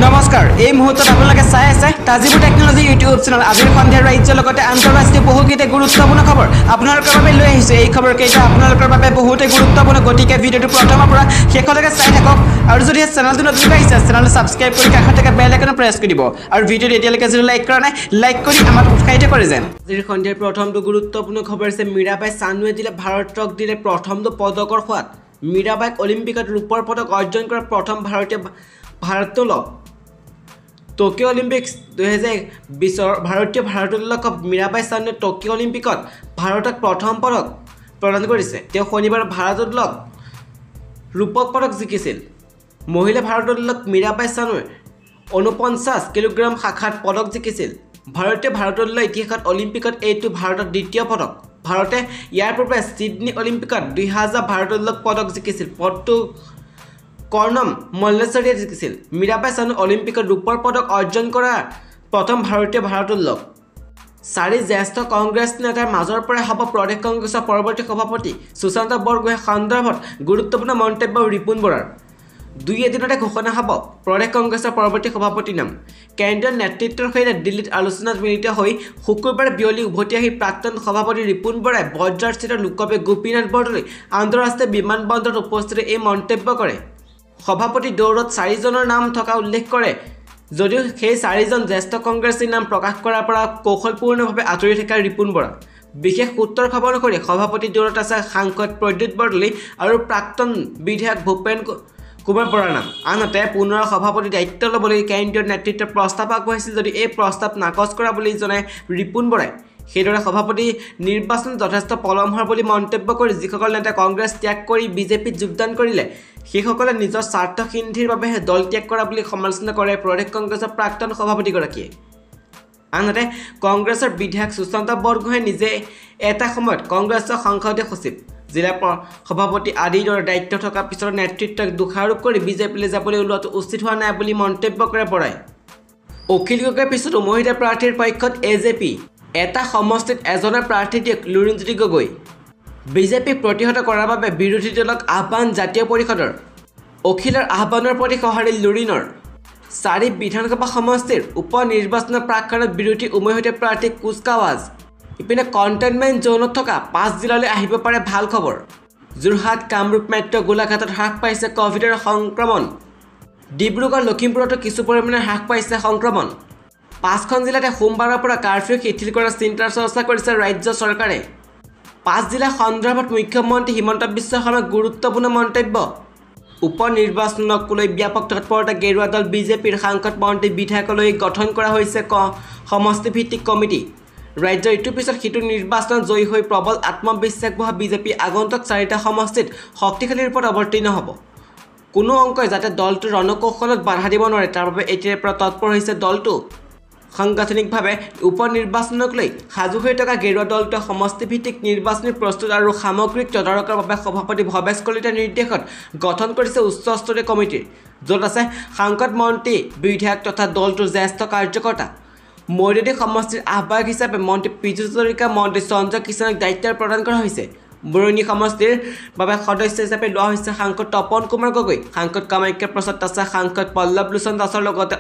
নমস্কাৰ এই মুহূৰ্তত আপোনালোকে চাই আছে তাজিবু টেকনলজি ইউটিউব চেনেল আজিৰ সন্ধিয়া ৰাজ্যৰ লগতে আন্তঃৰাষ্ট্ৰীয় বহুকেইটা গুৰুত্বপূৰ্ণ খবৰ আপোনালোকৰ বাবে লৈ আহিছোঁ এই খবৰকেইটা আপোনালোকৰ বাবে বহুতে গুৰুত্বপূৰ্ণ গতিকে ভিডিঅ'টো প্ৰথমৰ পৰা শেষলৈকে চাই থাকক আৰু যদি চেনেলটো নতুন আহিছে চেনেলটো ছাবস্ক্ৰাইব কৰি কাষত থকা বেল আইকন প্ৰেছ কৰি দিব আৰু ভিডিঅ'টো এতিয়ালৈকে যদি লাইক কৰা নাই লাইক কৰি আমাক উৎসাহিত কৰে যেন আজিৰ সন্ধিয়াৰ প্ৰথমটো গুৰুত্বপূৰ্ণ খবৰ আছে মীৰাবাই চানুৱে দিলে ভাৰতক দিলে প্ৰথমটো পদকৰ সোৱাদ মীৰাবাইক অলিম্পিকত ৰূপৰ পদক অৰ্জন কৰা প্ৰথম ভাৰতীয় টকিঅ' অলিম্পিক্স 2020 ভাৰতীয় ভাৰতোলক মীৰাবাই চানুৱে টকিঅ' অলিম্পিকত ভাৰতক প্ৰথম পদক প্ৰদান কৰিছে তেওঁ শনিবাৰ ভাৰতোলক ৰূপক পদক জিকিছিল মহিলা ভাৰতোলক মীৰাবাই চানুৱে 49 কিলোগ্ৰাম শাখাত পদক জিকিছিল ভাৰতীয় ভাৰতোলক ইতিহাসত অলিম্পিকত এইটো ভাৰতৰ দ্বিতীয় পদক ভাৰতে ইয়াৰ পূৰ্বে সিডনী অলিম্পিকত 2000 ভাৰতোলক পদক জিকিছিল পদটো কৰ্ণম মল্লেশ্বৰীয়ে জিকিছিল মীৰাবাই চানু অলিম্পিকত ৰূপৰ পদক অৰ্জন কৰা প্ৰথম ভাৰতীয় ভাৰতোলক চাৰি জ্যেষ্ঠ কংগ্ৰেছ নেতাৰ মাজৰ পৰা হ'ব প্ৰদেশ কংগ্ৰেছৰ পৰৱৰ্তী সভাপতি সুশান্ত বৰগোহাঁই সন্দৰ্ভত গুৰুত্বপূৰ্ণ মন্তব্য ৰিপুণ বৰাৰ দুই এদিনতে ঘোষণা হ'ব প্ৰদেশ কংগ্ৰেছৰ পৰৱৰ্তী সভাপতিৰ নাম কেন্দ্ৰীয় নেতৃত্বৰ সৈতে দিল্লীত আলোচনাত মিলিত হৈ শুকুৰবাৰে বিয়লি উভতি আহি প্ৰাক্তন সভাপতি ৰিপুণ বৰাই বজ্ৰাৰস্থিত লোকপ্ৰিয় গোপীনাথ বৰদলৈ আন্তঃৰাষ্ট্ৰীয় বিমানবন্দৰত উপস্থিত এই মন্তব্য কৰে সভাপতি দৌৰত 4 জনৰ নাম থকা উল্লেখ কৰে যদিও সেই 4 জন জ্যেষ্ঠ কংগ্ৰেছীৰ নাম প্ৰকাশ কৰাৰ পৰা কৌশলপূৰ্ণভাৱে আঁতৰি থকা ৰিপুণ বৰা বিশেষ সূত্ৰৰ খবৰ অনুসৰি সভাপতি দৌৰত আছে সাংসদ প্ৰদ্যুৎ বৰদলৈ আৰু প্ৰাক্তন বিধায়ক ভূপেন কুমাৰ বৰাৰ নাম আনহাতে পুনৰ সভাপতি দায়িত্ব ল'বলৈ কেন্দ্ৰীয় নেতৃত্বৰ প্ৰস্তাৱ আগবঢ়াইছিল যদি এই প্ৰস্তাৱ নাকচ কৰা বুলি জনাই ৰিপুণ বৰাই সেইদৰে সভাপতি নিৰ্বাচন যথেষ্ট পলম হোৱাৰ বুলি মন্তব্য কৰি যিসকল নেতাই কংগ্ৰেছ ত্যাগ কৰি বিজেপিত যোগদান কৰিলে সেইসকলে নিজৰ স্বাৰ্থ সিদ্ধিৰ বাবে দল ত্যাগ কৰা বুলি সমালোচনা কৰে প্ৰদেশ কংগ্ৰেছৰ প্ৰাক্তন সভাপতিগৰাকীয়ে আনহাতে কংগ্ৰেছৰ বিধায়ক সুশান্ত বৰগোহাঁই নিজে এটা সময়ত কংগ্ৰেছৰ সংসদীয় সচিব জিলা সভাপতি আদিৰ দৰে দায়িত্ব থকা পিছৰ নেতৃত্বক দোষাৰোপ কৰি বিজেপিলৈ যাবলৈ ওলোৱাটো উচিত হোৱা নাই বুলি মন্তব্য কৰে বৰাই অখিল গগৈৰ পিছতো মহিলা প্ৰাৰ্থীৰ পক্ষত এজেপি এটা সমষ্টিত এজনৰ প্ৰাৰ্থী দিয়ক লুৰিণজ্যোতি গগৈ বিজেপিক প্ৰতিহত কৰাৰ বাবে বিৰোধী দলক আহ্বান জাতীয় পৰিষদৰ অখিলৰ আহ্বানৰ প্ৰতি সঁহাৰি লুৰিণৰ 4 বিধানসভা সমষ্টিৰ উপ নিৰ্বাচনৰ প্ৰাক্ষণত বিৰোধী উমৈহতীয়া প্ৰাৰ্থী কুচকাৱাজ ইপিনে কণ্টেইনমেণ্ট জোনত থকা 5 জিলালৈ আহিব পাৰে ভাল খবৰ যোৰহাট কামৰূপ মেট্ৰ' গোলাঘাটত হ্ৰাস পাইছে কভিডৰ সংক্ৰমণ ডিব্ৰুগড় লখিমপুৰতো কিছু পৰিমাণে হ্ৰাস পাইছে সংক্ৰমণ 5খন জিলাতে সোমবাৰৰ পৰা কাৰফিউ শিথিল কৰাৰ চিন্তাৰ চৰ্চা কৰিছে ৰাজ্য চৰকাৰে 5 জিলা সন্দৰ্ভত মুখ্যমন্ত্ৰী হিমন্ত বিশ্ব শৰ্মাৰ গুৰুত্বপূৰ্ণ মন্তব্য উপ নিৰ্বাচনক লৈ ব্যাপক তৎপৰতা গেৰুৱা দল বিজেপিৰ সাংসদ মন্ত্ৰী বিধায়কলৈ গঠন কৰা হৈছে সমষ্টিভিত্তিক কমিটি ৰাজ্যৰ ইটোৰ পিছত সিটো নিৰ্বাচনত জয়ী হৈ প্ৰবল আত্মবিশ্বাস বহা বিজেপি আগন্তুক 4টা সমষ্টিত শক্তিশালী ৰূপত অৱতীৰ্ণ হ'ব কোনো অংকই যাতে দলটোৰ ৰণকৌশলত বাধা দিব নোৱাৰে তাৰ বাবে এতিয়াৰ পৰা তৎপৰ হৈছে দলটো সাংগঠনিকভাৱে উপ নিৰ্বাচনক লৈ সাজু হৈ থকা গেৰুৱা দলটোৱে সমষ্টিভিত্তিক নিৰ্বাচনী প্ৰস্তুত আৰু সামগ্ৰিক তদাৰকৰ বাবে সভাপতি ভৱেশ কলিতাৰ নিৰ্দেশত গঠন কৰিছে উচ্চস্তৰীয় কমিটি য'ত আছে সাংসদ মন্ত্ৰী বিধায়ক তথা দলটোৰ জ্যেষ্ঠ কাৰ্যকৰ্তা মৰিয়দী সমষ্টিৰ আহ্বায়ক হিচাপে মন্ত্ৰী পীযুষ হাজৰিকা মন্ত্ৰী সঞ্জয় কিষাণক দায়িত্ব প্ৰদান কৰা হৈছে বৰুণী সমষ্টিৰ বাবে সদস্য হিচাপে লোৱা হৈছে সাংসদ তপন কুমাৰ গগৈ সাংসদ কামাখ্যা প্ৰসাদ দাসে সাংসদ পল্লৱ লোচন দাসৰ লগতে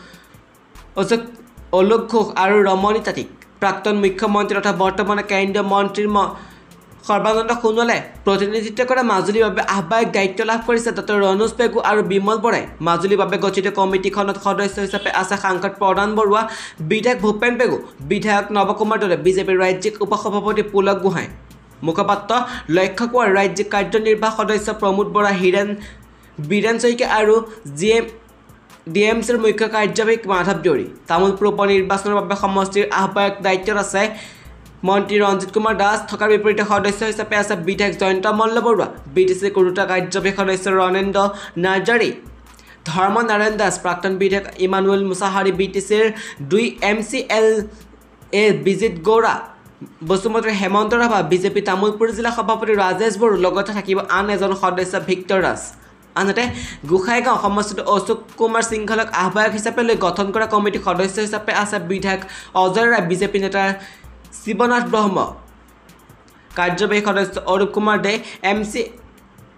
অলোক ঘোষ আৰু ৰমণী তাঁতিক প্ৰাক্তন মুখ্যমন্ত্ৰী তথা বৰ্তমানে কেন্দ্ৰীয় মন্ত্ৰীৰ সৰ্বানন্দ সোণোৱালে প্ৰতিনিধিত্ব কৰা মাজুলীৰ বাবে আহ্বায়ক দায়িত্ব লাভ কৰিছে ডক্টৰ ৰণোজ পেগু আৰু বিমল বৰাই মাজুলীৰ বাবে গঠিত কমিটিখনত সদস্য হিচাপে আছে সাংসদ প্ৰদান বৰুৱা বিধায়ক ভূপেন পেগু বিধায়ক নৱকুমাৰ দলে বিজেপিৰ ৰাজ্যিক উপসভাপতি পুলক গোহাঁই মুখপাত্ৰ লক্ষ্য কোঁৱৰ ৰাজ্যিক কাৰ্যনিৰ্বাহক সদস্য প্ৰমোদ বৰা বীৰেন শইকীয়া আৰু ডিএমচিৰ মুখ্য কাৰ্যবাহী মাধৱ দেউৰী তামোলপুৰ উপ নিৰ্বাচনৰ বাবে সমষ্টিৰ আহ্বায়ক দায়িত্বত আছে মন্ত্ৰী ৰঞ্জিত কুমাৰ দাস থকাৰ বিপৰীতে সদস্য হিচাপে আছে বিধায়ক জয়ন্ত মল্ল বৰুৱা বিটিচিৰ কোৰুটা কাৰ্যবাহী সদস্য ৰণেন্দ্ৰ নাৰ্জাৰী ধৰ্ম নাৰায়ণ দাস প্ৰাক্তন বিধায়ক ইমানুৱেল মুছাহাৰী বিটিচিৰ 2 MCLA বিজিত গৌৰা বসুমতীৰ হেমন্ত ৰাভা বিজেপি তামোলপুৰ জিলা সভাপতি ৰাজেশ বড়ো লগতে থাকিব আন এজন সদস্য ভিক্টৰ দাস আনহাতে গোসাইগাঁও সমষ্টিত অশোক কুমাৰ সিংঘলক আহ্বায়ক হিচাপে লৈ গঠন কৰা কমিটিৰ সদস্য হিচাপে আছে বিধায়ক অজয় ৰায় বিজেপি নেতা শিৱনাথ ব্ৰহ্ম কাৰ্যবাহী সদস্য অৰূপ কুমাৰ দে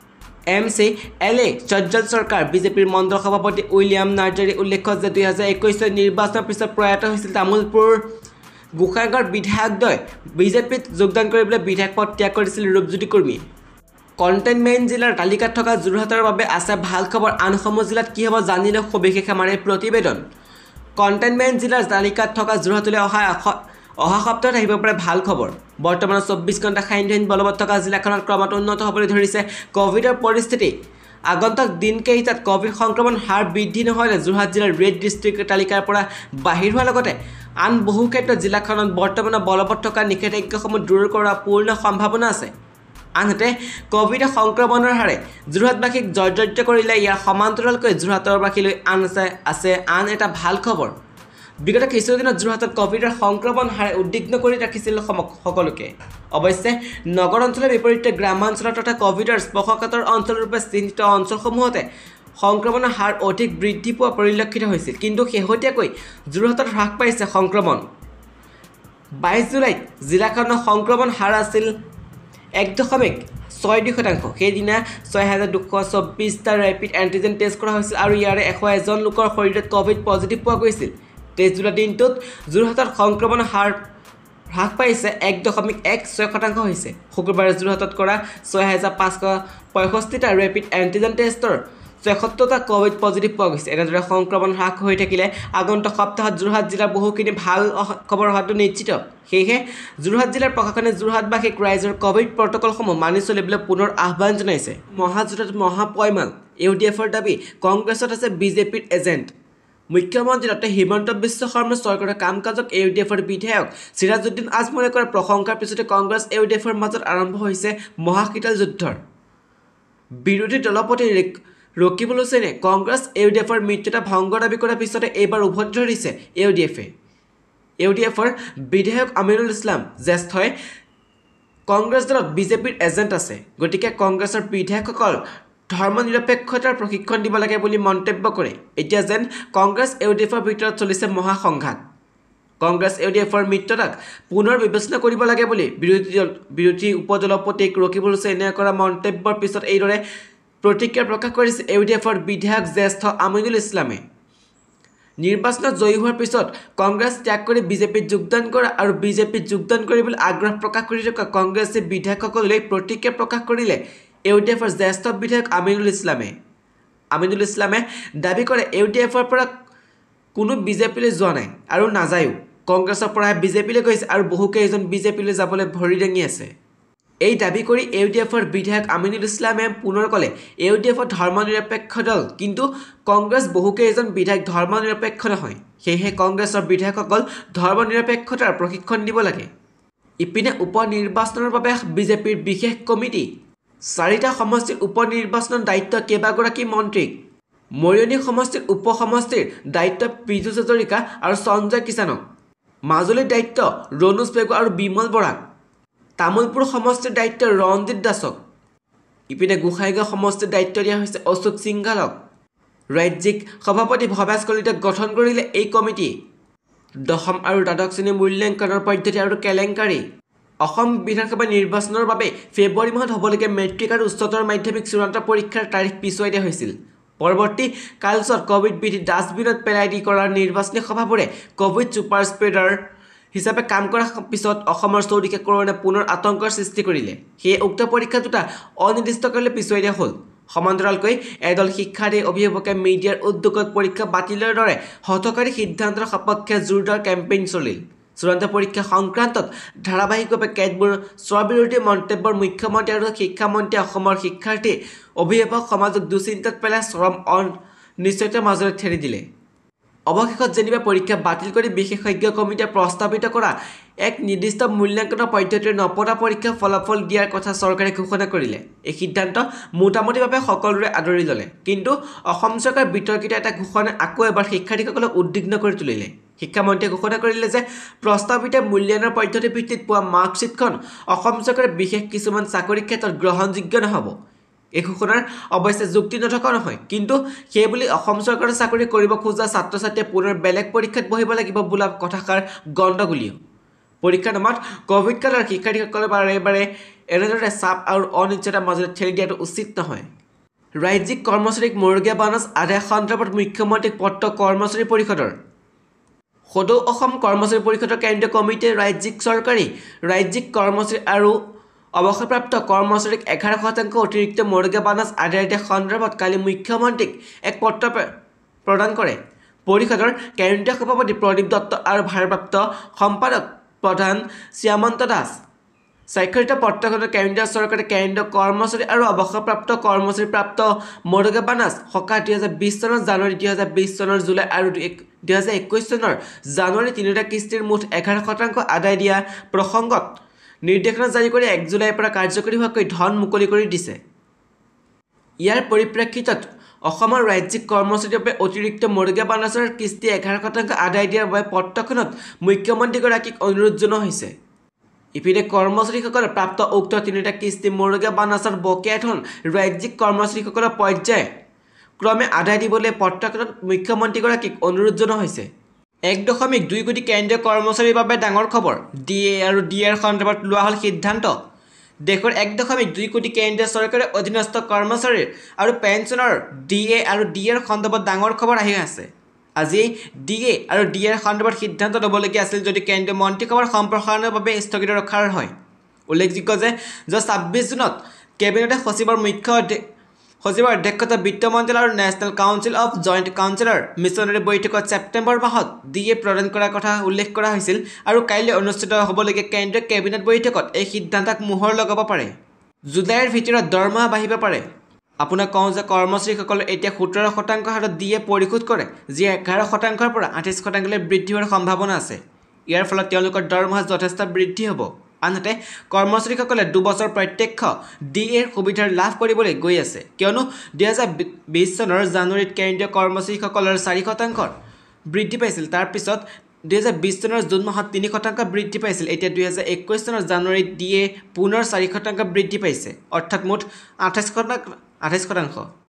MCLA সজ্জল সৰকাৰ বিজেপিৰ মণ্ডল সভাপতি উইলিয়াম নাৰ্জাৰী উল্লেখ্য যে 2021 নিৰ্বাচনৰ পিছত প্ৰয়াত হৈছিল তামোলপুৰ গোসাইগাঁৱৰ বিধায়কদ্বয় বিজেপিত যোগদান কৰিবলৈ বিধায়ক পদ ত্যাগ কৰিছিল ৰূপজ্যোতি কুৰ্মীয়ে কণ্টেইনমেণ্ট জিলাৰ তালিকাত থকা যোৰহাটৰ বাবে আছে ভাল খবৰ আনসমূহ জিলাত কি হ'ব জানিলে সবিশেষ আমাৰ এই প্ৰতিবেদন কণ্টেইনমেণ্ট জিলাৰ তালিকাত থকা যোৰহাটলৈ অহা সপ্তাহত আহিব পাৰে ভাল খবৰ বৰ্তমান 24 ঘণ্টা সান্ধ্য বলবৎ থকা জিলাখনত ক্ৰমাৎ উন্নত হ'বলৈ ধৰিছে কোভিডৰ পৰিস্থিতি আগন্তুক দিনকেইটাত কোভিড সংক্ৰমণ হাৰ বৃদ্ধি নহ'লে যোৰহাট জিলাৰ ৰেড ডিষ্ট্ৰিক্ট তালিকাৰ পৰা বাহিৰ হোৱাৰ লগতে আন বহু ক্ষেত্ৰত জিলাখনত বৰ্তমান বলবৎ থকা নিষেধাজ্ঞাসমূহ দূৰ কৰাৰ পূৰ্ণ সম্ভাৱনা আছে আনহাতে কোভিড সংক্ৰমণৰ হাৰে যোৰহাটবাসীক জৰ্জৰিত কৰিলে ইয়াৰ সমান্তৰালকৈ যোৰহাটৰবাসীলৈ আছে আন এটা ভাল খবৰ বিগত কিছুদিনত যোৰহাটত কোভিডৰ সংক্ৰমণ হাৰে উদ্বিগ্ন কৰি ৰাখিছিল সকলোকে অৱশ্যে নগৰ অঞ্চলৰ বিপৰীতে গ্ৰামাঞ্চল তথা কোভিডৰ স্পৰ্শকাতৰ অঞ্চলৰূপে চিহ্নিত অঞ্চলসমূহতে সংক্ৰমণৰ হাৰ অধিক বৃদ্ধি পোৱা পৰিলক্ষিত হৈছিল কিন্তু শেহতীয়াকৈ যোৰহাটত হ্ৰাস পাইছে সংক্ৰমণ 22 জুলাইত জিলাখনৰ সংক্ৰমণ হাৰ আছিল 1.62% সেইদিনা 6,224টা ৰেপিড এণ্টিজেন টেষ্ট কৰা হৈছিল আৰু ইয়াৰে 101জন লোকৰ শৰীৰত কোভিড পজিটিভ পোৱা গৈছিল 23 জুলাই দিনটোত যোৰহাটত সংক্ৰমণ হাৰ হ্ৰাস পাইছে 1.16% হৈছে শুকুৰবাৰে যোৰহাটত কৰা 6,565টা ৰেপিড এণ্টিজেন টেষ্টৰ 76টা কোভিড পজিটিভ পোৱা গৈছে এনেদৰে সংক্ৰমণ হ্ৰাস হৈ থাকিলে আগন্তুক সপ্তাহত যোৰহাট জিলাৰ বহুখিনি ভাল খবৰ হোৱাটো নিশ্চিত সেয়েহে যোৰহাট জিলাৰ প্ৰশাসনে যোৰহাটবাসীক ৰাইজৰ কোভিড প্ৰট'কলসমূহ মানি চলিবলৈ পুনৰ আহ্বান জনাইছে মহাযোৰহাট মহাপয়মাল ইউডিএফৰ দাবী কংগ্ৰেছত আছে বিজেপিৰ এজেণ্ট মুখ্যমন্ত্ৰী ডক্টৰ হিমন্ত বিশ্ব শৰ্মাৰ চৰকাৰৰ কাম কাজক ইউডিএফৰ বিধায়ক সিৰাজউদ্দিন আজমলে কৰা প্ৰশংসাৰ পিছতে কংগ্ৰেছ ইউডিএফৰ মাজত আৰম্ভ হৈছে মহাশীতল যুদ্ধৰ বিৰোধী দলপতি ৰকিবুল হুছেইনে কংগ্ৰেছ ইউডিএফৰ মিত্ৰতা ভংগ দাবী কৰাৰ পিছতে এইবাৰ উভতি ধৰিছে ইউডিএফৰ বিধায়ক আমিনুল ইছলাম জ্যেষ্ঠই কংগ্ৰেছ দলত বিজেপিৰ এজেণ্ট আছে গতিকে কংগ্ৰেছৰ বিধায়কসকল ধৰ্মনিৰপেক্ষতাৰ প্ৰশিক্ষণ দিব লাগে বুলি মন্তব্য কৰে এতিয়া যেন কংগ্ৰেছ ইউডিএফৰ ভিতৰত চলিছে মহাসংঘাত কংগ্ৰেছ ইউডিএফৰ মিত্ৰতাক পুনৰ বিবেচনা কৰিব লাগে বুলি বিৰোধী উপদলপতি ৰকিবুল হুছেইনে কৰা মন্তব্যৰ পিছত এইদৰে প্ৰতিক্ৰিয়া প্ৰকাশ কৰিছে ইউডিএফৰ বিধায়ক জ্যেষ্ঠ আমিনুল ইছলামে নিৰ্বাচনত জয়ী হোৱাৰ পিছত কংগ্ৰেছ ত্যাগ কৰি বিজেপিত যোগদান কৰা আৰু বিজেপিত যোগদান কৰিবলৈ আগ্ৰহ প্ৰকাশ কৰি থকা কংগ্ৰেছী বিধায়কসকললৈ প্ৰতিক্ৰিয়া প্ৰকাশ কৰিলে ইউডিএফৰ জ্যেষ্ঠ বিধায়ক আমিনুল ইছলামে দাবী কৰে ইউডিএফৰ পৰা কোনো বিজেপিলৈ যোৱা নাই আৰু নাযায়ও কংগ্ৰেছৰ পৰা বিজেপিলৈ গৈছে আৰু বহুকেইজন বিজেপিলৈ যাবলৈ ভৰি দাঙি আছে এই দাবী কৰি ইউডিএফৰ বিধায়ক আমিনুল ইছলামে পুনৰ ক'লে ইউডিএফৰ ধৰ্মনিৰপেক্ষ দল কিন্তু কংগ্ৰেছ বহুকেইজন বিধায়ক ধৰ্মনিৰপেক্ষ নহয় সেয়েহে কংগ্ৰেছৰ বিধায়কসকল ধৰ্মনিৰপেক্ষতাৰ প্ৰশিক্ষণ দিব লাগে ইপিনে উপ নিৰ্বাচনৰ বাবে বিজেপিৰ বিশেষ কমিটি 4টা সমষ্টিৰ উপ নিৰ্বাচনৰ দায়িত্ব কেইবাগৰাকী মন্ত্ৰীক মৰিয়নি সমষ্টিৰ উপ সমষ্টিৰ দায়িত্ব পীযুষ হাজৰিকা আৰু সঞ্জয় কিষাণক মাজুলীৰ দায়িত্ব ৰণোজ পেগু আৰু বিমল বৰাক তামোলপুৰ সমষ্টিৰ দায়িত্ব ৰঞ্জিত দাসক ইপিনে গোসাইগাঁও সমষ্টিৰ দায়িত্ব দিয়া হৈছে অশোক সিংঘালক ৰাজ্যিক সভাপতি ভৱেশ কলিতাক গঠন কৰিলে এই কমিটি দশম আৰু দ্বাদশ শ্ৰেণীৰ মূল্যাংকনৰ পদ্ধতি আৰু কেলেংকাৰী অসম বিধানসভা নিৰ্বাচনৰ বাবে ফেব্ৰুৱাৰী মাহত হ'বলগীয়া মেট্ৰিক আৰু উচ্চতৰ মাধ্যমিক চূড়ান্ত পৰীক্ষাৰ তাৰিখ পিছুৱাই দিয়া হৈছিল পৰৱৰ্তী কালছোৱাত কোভিড বিধি ডাষ্টবিনত পেলাই দি কৰা নিৰ্বাচনী সভাবোৰে কোভিড ছুপাৰ স্প্ৰেডাৰ হিচাপে কাম কৰাৰ পিছত অসমৰ চৌদিশে কৰোনা পুনৰ আতংকৰ সৃষ্টি কৰিলে সেয়ে উক্ত পৰীক্ষা দুটা অনিৰ্দিষ্টকাললৈ পিছুৱাই দিয়া হ'ল সমান্তৰালকৈ এদল শিক্ষাৰ্থী অভিভাৱকে মিডিয়াৰ উদ্যোগত পৰীক্ষা বাতিলৰ দৰে হঠকাৰী সিদ্ধান্তৰ সপক্ষে জোৰদাৰ কেম্পেইন চলিল চূড়ান্ত পৰীক্ষা সংক্ৰান্তত ধাৰাবাহিকভাৱে কেতবোৰ স্ববিৰোধী মন্তব্যৰ মুখ্যমন্ত্ৰী আৰু শিক্ষামন্ত্ৰীয়ে অসমৰ শিক্ষাৰ্থী অভিভাৱক সমাজক দুশ্চিন্তাত পেলাই চৰম অনিশ্চয়তাৰ মাজলৈ ঠেলি দিলে অৱশেষত যেনিবা পৰীক্ষা বাতিল কৰি বিশেষজ্ঞ কমিটিয়ে প্ৰস্তাৱিত কৰা এক নিৰ্দিষ্ট মূল্যাংকনৰ পদ্ধতিৰে নপতা পৰীক্ষা ফলাফল দিয়াৰ কথা চৰকাৰে ঘোষণা কৰিলে এই সিদ্ধান্ত মোটামুটিভাৱে সকলোৰে আদৰি ল'লে কিন্তু অসম চৰকাৰ বিতৰ্কিত এটা ঘোষণা আকৌ এবাৰ শিক্ষাৰ্থীসকলক উদ্বিগ্ন কৰি তুলিলে শিক্ষামন্ত্ৰীয়ে ঘোষণা কৰিলে যে প্ৰস্তাৱিত মূল্যায়নৰ পদ্ধতি ভিত্তিত পোৱা মাৰ্কশ্বিটখন অসম চৰকাৰে বিশেষ কিছুমান চাকৰিৰ ক্ষেত্ৰত গ্ৰহণযোগ্য নহ'ব এই ঘোষণাৰ অৱশ্যে যুক্তি নথকা নহয় কিন্তু সেইবুলি অসম চৰকাৰৰ চাকৰি কৰিব খোজা ছাত্ৰ ছাত্ৰীয়ে পুনৰ বেলেগ পৰীক্ষাত বহিব লাগিব বোলা কথাষাৰ গণ্ডগোলীয় পৰীক্ষাৰ নামত কোভিড কালৰ শিক্ষাৰ্থীসকলৰ বাৰে বাৰে এনেদৰে চাপ আৰু অনিশ্চয়তাৰ মাজত ঠেলি দিয়াটো উচিত নহয় ৰাজ্যিক কৰ্মচাৰীক মৰুগীয়া বানচ আদায় সন্দৰ্ভত মুখ্যমন্ত্ৰীক পত্ৰ কৰ্মচাৰী পৰিষদৰ সদৌ অসম কৰ্মচাৰী পৰিষদৰ কেন্দ্ৰীয় কমিটিয়ে ৰাজ্যিক কৰ্মচাৰী আৰু অৱসৰপ্ৰাপ্ত কৰ্মচাৰীক 11% অতিৰিক্ত মৰুগীয়া বানচ আদায় দিয়া সন্দৰ্ভত কালি মুখ্যমন্ত্ৰীক এক পত্ৰ প্ৰদান কৰে পৰিষদৰ কেন্দ্ৰীয় সভাপতি প্ৰদীপ দত্ত আৰু ভাৰপ্ৰাপ্ত সম্পাদক প্ৰধান শ্যামন্ত দাস স্বাক্ষৰিত পত্ৰখনত কেন্দ্ৰীয় চৰকাৰে কেন্দ্ৰীয় কৰ্মচাৰী আৰু অৱসৰপ্ৰাপ্ত কৰ্মচাৰী প্ৰাপ্ত মৰুগীয়া বানচ সকাহ 2020 চনৰ জানুৱাৰী 2020 চনৰ জুলাই আৰু 2021 চনৰ জানুৱাৰী তিনিটা কিস্তিৰ মুঠ 11% আদায় দিয়া প্ৰসংগত নিৰ্দেশনা জাৰি কৰি 1 জুলাইৰ পৰা কাৰ্যকৰী হোৱাকৈ ধন মুকলি কৰি দিছে ইয়াৰ পৰিপ্ৰেক্ষিতত অসমৰ ৰাজ্যিক কৰ্মচাৰীৰ বাবে অতিৰিক্ত মৰুগীয়া বানচৰ কিস্তি 11% আদায় দিয়াৰ বাবে পত্ৰখনত মুখ্যমন্ত্ৰীগৰাকীক অনুৰোধ জনোৱা হৈছে ইপিনে কৰ্মচাৰীসকলে প্ৰাপ্ত উক্ত তিনিটা কিস্তি মৰুগীয়া বানচৰ বকেয়া ধন ৰাজ্যিক কৰ্মচাৰীসকলৰ পৰ্যায় ক্ৰমে আদায় দিবলৈ পত্ৰখনত মুখ্যমন্ত্ৰীগৰাকীক অনুৰোধ জনোৱা হৈছে 1.2 কোটি কেন্দ্ৰীয় কৰ্মচাৰীৰ বাবে ডাঙৰ খবৰ ডিএ আৰু ডিআৰ সন্দৰ্ভত লোৱা হ'ল সিদ্ধান্ত দেশৰ 1.2 কোটি কেন্দ্ৰীয় চৰকাৰে অধীনস্থ কৰ্মচাৰী আৰু পেঞ্চনৰ ডিএ আৰু ডিআৰ সন্দৰ্ভত ডাঙৰ খবৰ আহি আছে আজি ডিএ আৰু ডিআৰ সন্দৰ্ভত সিদ্ধান্ত ল'বলগীয়া আছিল যদি কেন্দ্ৰীয় মন্ত্ৰীসভাৰ সম্প্ৰসাৰণৰ বাবে স্থগিত ৰখাৰ হয় উল্লেখযোগ্য যে 26 জুনত কেবিনেটে সচিবৰ অধ্যক্ষতাত বিত্ত মন্ত্ৰালয় আৰু নেশ্যনেল কাউন্সিল অফ জইণ্ট কাউন্সিলৰ মিছনেৰী বৈঠকত ছেপ্টেম্বৰ মাহত ডিএ প্ৰদান কৰাৰ কথা উল্লেখ কৰা হৈছিল আৰু কাইলৈ অনুষ্ঠিত হ'বলগীয়া কেন্দ্ৰীয় কেবিনেট বৈঠকত এই সিদ্ধান্তক মোহৰ লগাব পাৰে জুলাইৰ ভিতৰত দৰমহা বাঢ়িব পাৰে আপোনাক কওঁ যে কৰ্মচাৰীসকলে এতিয়া 17% হাৰত ডিএ পৰিশোধ কৰে যি 11%ৰ পৰা 28%লৈ বৃদ্ধি হোৱাৰ সম্ভাৱনা আছে ইয়াৰ ফলত তেওঁলোকৰ দৰমহা যথেষ্ট বৃদ্ধি হ'ব আনহাতে কৰ্মচাৰীসকলে 2 বছৰ প্ৰত্যক্ষ ডিএৰ সুবিধাৰ লাভ কৰিবলৈ গৈ আছে কিয়নো 2020 চনৰ জানুৱাৰীত কেন্দ্ৰীয় কৰ্মচাৰীসকলৰ 4% বৃদ্ধি পাইছিল তাৰ পিছত 2020 চনৰ জুন মাহত 3% বৃদ্ধি পাইছিল এতিয়া 2021 চনৰ জানুৱাৰীত ডিএ পুনৰ 4% বৃদ্ধি পাইছে অৰ্থাৎ মুঠ 28%